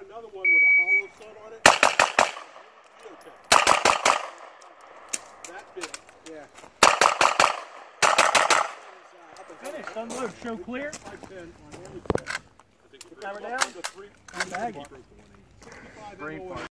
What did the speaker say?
another one with a hollow set on it. Okay. That big. Yeah. Finished. Unload. Show clear. Camera down. Brain fart.